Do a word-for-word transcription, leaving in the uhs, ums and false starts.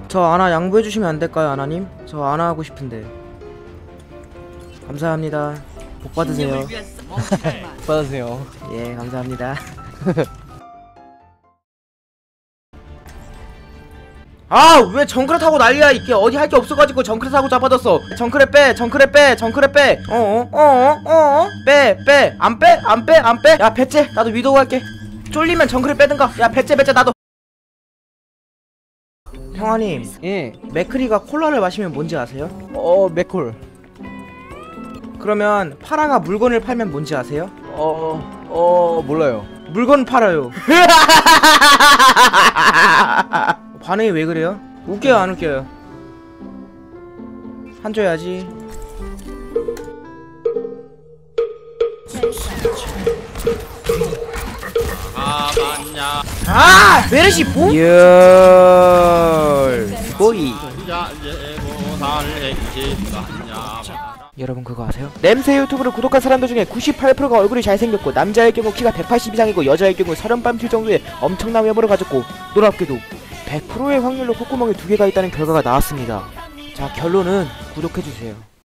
저 아나 양보해주시면 안될까요 아나님? 저 아나 하고 싶은데. 감사합니다. 복 받으세요. 복 받으세요. 예 감사합니다. 아 왜 정크레 타고 난리야. 이게 어디 할 게 없어가지고 정크레 타고 잡아뒀어. 정크레 빼 정크레 빼 정크레 빼 어어 어어 어어 빼 빼 안 빼 안 빼 안 빼. 야 배째 나도 위도우 할게. 쫄리면 정크레 빼든가. 야 배째 배째 나도. 형아님 예. 맥크리가 콜라를 마시면 뭔지 아세요? 어 맥콜. 그러면 파랑아 물건을 팔면 뭔지 아세요? 어 어 몰라요. 물건 팔아요. 반응이 왜 그래요? 웃겨요 안 웃겨요? 한 줘야지. 아 맞냐. 아 메르시 보? 열 보이. 여러분 그거 아세요? 냄새 유튜브를 구독한 사람들 중에 구십팔 퍼센트가 얼굴이 잘생겼고 남자의 경우 키가 백팔십 이상이고 여자의 경우 서른밤틀 정도의 엄청난 외모를 가졌고 놀랍게도 백 퍼센트의 확률로 콧구멍이 두 개가 있다는 결과가 나왔습니다. 자 결론은 구독해주세요.